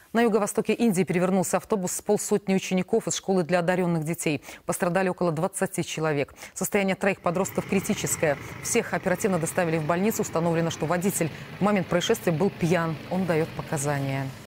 На юго-востоке Индии перевернулся автобус с полсотни учеников из школы для одаренных детей. Пострадали около 20 человек. Состояние троих подростков критическое. Всех оперативно доставили в больницу. Установлено, что водитель в момент происшествия был пьян. Он дает показания.